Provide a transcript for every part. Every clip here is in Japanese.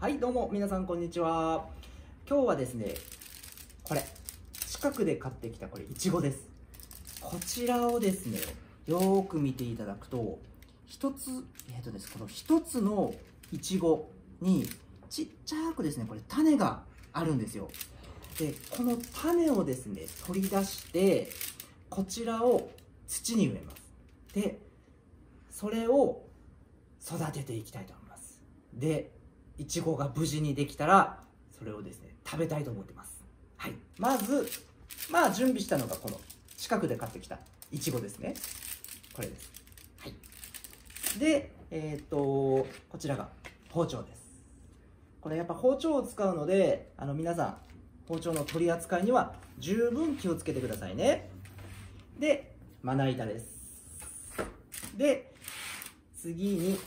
はい、どうも皆さんこんにちは。今日はですね、これ近くで買ってきたこれいちごです。こちらをですね、よーく見ていただくと、一つこの一つのいちごにちっちゃくですね、これ種があるんですよ。で、この種をですね、取り出して、こちらを土に植えます。で、それを育てていきたいと思います。で、いちごが無事にできたら、それをですね、食べたいと思ってます。はい。まず、準備したのがこの近くで買ってきたいちごですね。これです。はい。で、こちらが包丁です。これやっぱ包丁を使うので、皆さん、包丁の取り扱いには十分気をつけてくださいね。で、まな板です。で、次に、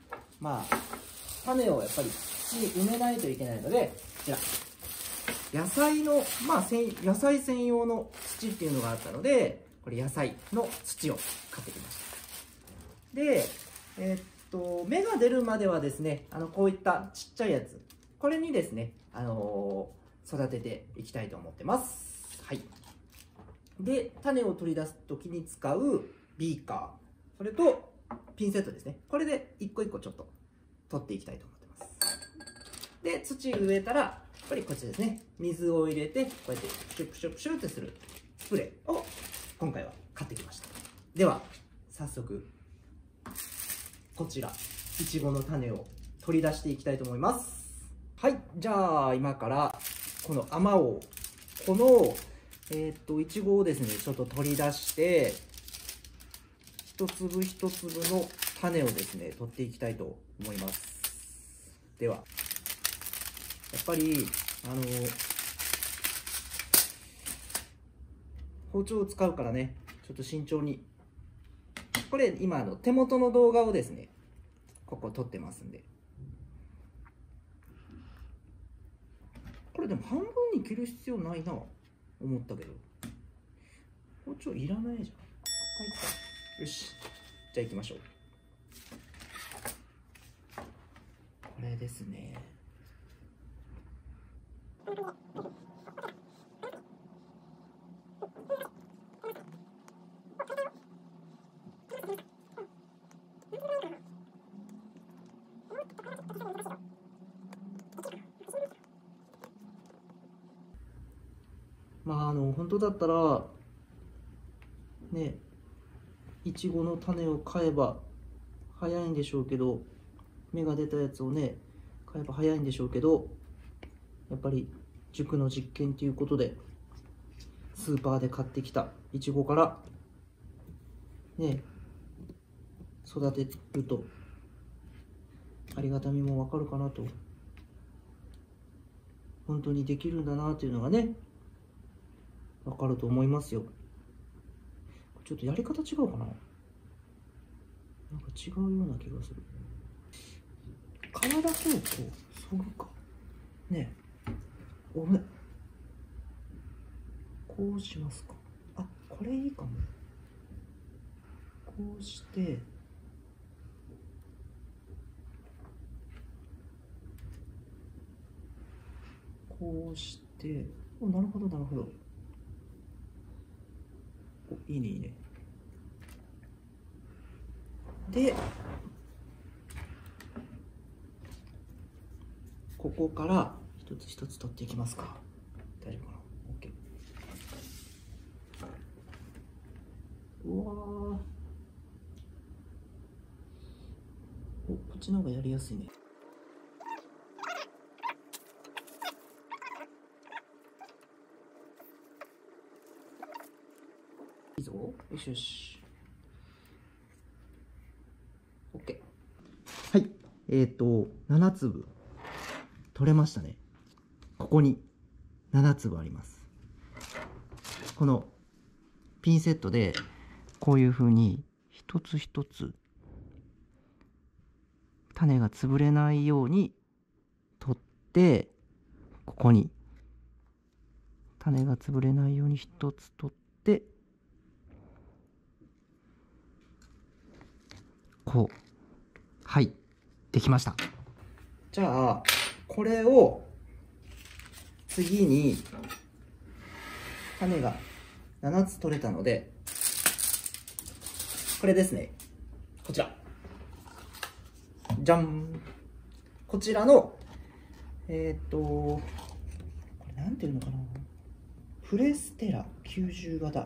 種をやっぱり土に埋めないといけないので、こちら。野菜専用の土っていうのがあったので、これ野菜の土を買ってきました。で、芽が出るまではですね、こういったちっちゃいやつ、これにですね、育てていきたいと思ってます。はい。で、種を取り出すときに使うビーカー、それとピンセットですね。これで一個一個ちょっと取っていきたいと思ってます。で、土植えたら、やっぱりこっちですね。水を入れて、こうやってプシュプシュプシュってするスプレーを今回は買ってきました。では、早速、こちら、いちごの種を取り出していきたいと思います。はい、じゃあ今から、このあまおう、この、いちごをですね、ちょっと取り出して、一粒一粒の種をですね、取っていきたいと思います。では、やっぱり、包丁を使うからね、ちょっと慎重に。これ、今、手元の動画をですね、ここ撮ってますんで。これでも半分に切る必要ないな、思ったけど。包丁いらないじゃん。はい、よし。じゃあ行きましょう。これですね。本当だったら、ね、いちごの種を買えば早いんでしょうけど、芽が出たやつをね、買えば早いんでしょうけど、やっぱり塾の実験ということで、スーパーで買ってきたいちごから、ね、育てると、ありがたみもわかるかなと。本当にできるんだなというのがね、わかると思いますよ。ちょっとやり方違うかな。なんか違うような気がする。皮だけをこう、そぐか。ねえ。ごめん。こうしますか。あ、これいいかも。こうして、こうして、なるほど、なるほど。いいね、いいね。で、ここから一つ一つ取っていきますか。大丈夫かな。OK。うわー。こっちの方がやりやすいね。いいぞ。よしよし。OK。はい。7粒取れましたね。ここに7粒あります。このピンセットでこういう風に一つ一つ種が潰れないように取って、ここに種が潰れないように一つ取って、こう、はい、できました。じゃあここれを次に種が7つ取れたので、これですね、こちらじゃん、こちらのこれなんていうのかな、プレステラ90型、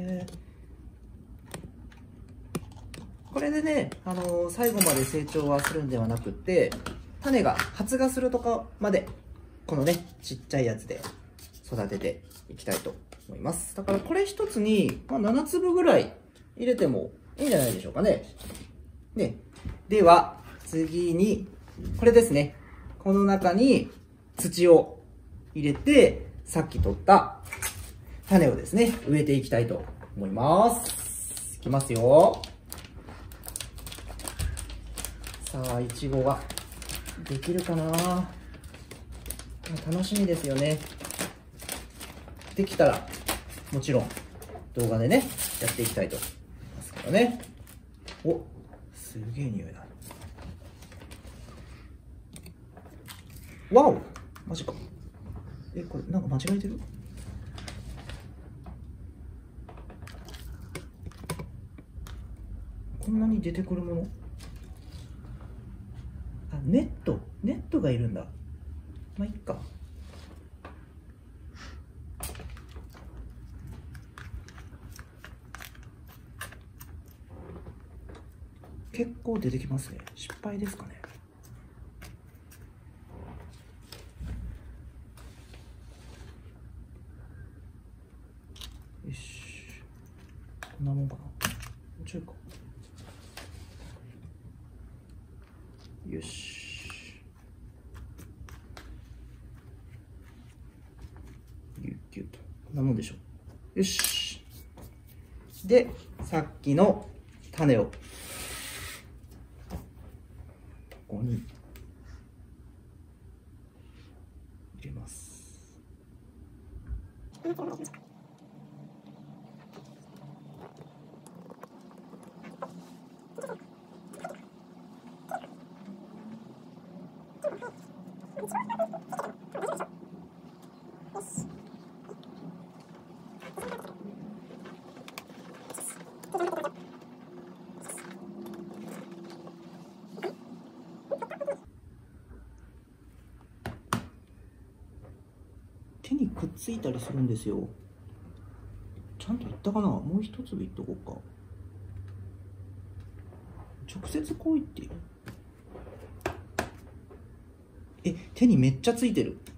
これでね、最後まで成長はするんではなくって、種が発芽するとこまでこのねちっちゃいやつで育てていきたいと思います。だからこれ一つに、7粒ぐらい入れてもいいんじゃないでしょうかね。では次にこれですね、この中に土を入れて、さっき取った種をですね植えていきたいと思います。いきますよ。さあ、いちごができるかな。楽しみですよね。できたらもちろん動画でねやっていきたいと思いますからね。お、すげえ匂いだ。わお、マジか。これなんか間違えてる？こんなに出てくるもの？あ、ネットがいるんだ。まあいっか。結構出てきますね。失敗ですかね。よし、こんなもんかな。もうちょいか。よし、ギュッギュッと、こんなもんでしょう。よし。で、さっきの種をここに入れます。手にくっついたりするんですよ。ちゃんといったかな。もう一粒いっとこうか。直接こういっている。手にめっちゃついてる。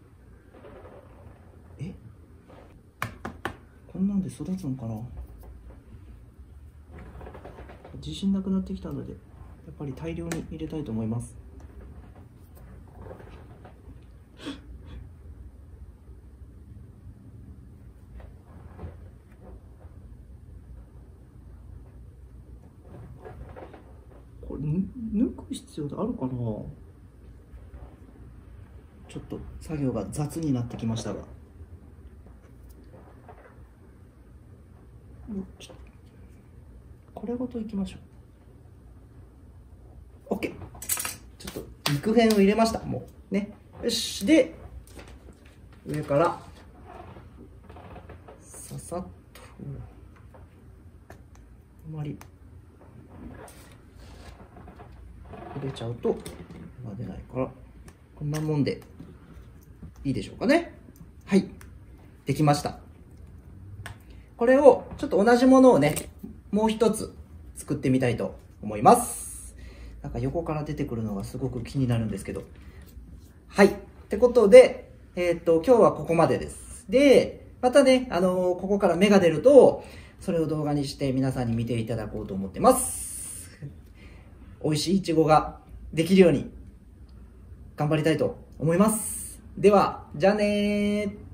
こんなんで育つのかな。自信なくなってきたので、やっぱり大量に入れたいと思います。これ抜く必要あるかな。ちょっと作業が雑になってきましたが、これごといきましょう。 OK。 ちょっと肉片を入れました。もうね。よし。で上からささっと、あまり入れちゃうと出ないから、こんなもんでいいでしょうかね。はい、できました。これをちょっと同じものをねもう一つ作ってみたいと思います。なんか横から出てくるのがすごく気になるんですけど、はい、ってことで今日はここまでです。でまたねここから芽が出るとそれを動画にして皆さんに見ていただこうと思ってます。美味しいいちごができるように頑張りたいと思います。ではじゃあねー。